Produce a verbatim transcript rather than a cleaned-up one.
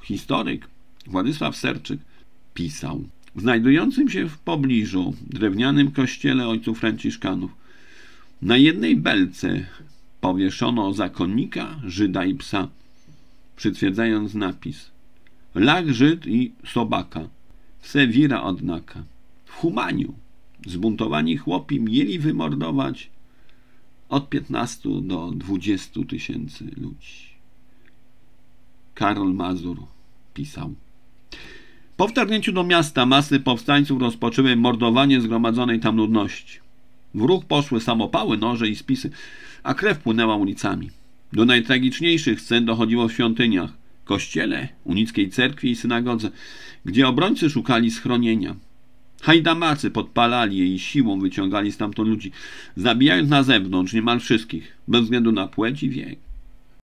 historyk Władysław Serczyk pisał: w znajdującym się w pobliżu drewnianym kościele ojców franciszkanów na jednej belce powieszono zakonnika, Żyda i psa, przytwierdzając napis: lach Żyd i sobaka, se wira odnaka. W Humaniu zbuntowani chłopi mieli wymordować od piętnastu do dwudziestu tysięcy ludzi. Karol Mazur pisał: po wtargnięciu do miasta masy powstańców rozpoczęły mordowanie zgromadzonej tam ludności. W ruch poszły samopały, noże i spisy, a krew płynęła ulicami. Do najtragiczniejszych scen dochodziło w świątyniach, kościele, unickiej cerkwi i synagodze, gdzie obrońcy szukali schronienia. Hajdamacy podpalali je i siłą wyciągali stamtąd ludzi, zabijając na zewnątrz niemal wszystkich, bez względu na płeć i wiek.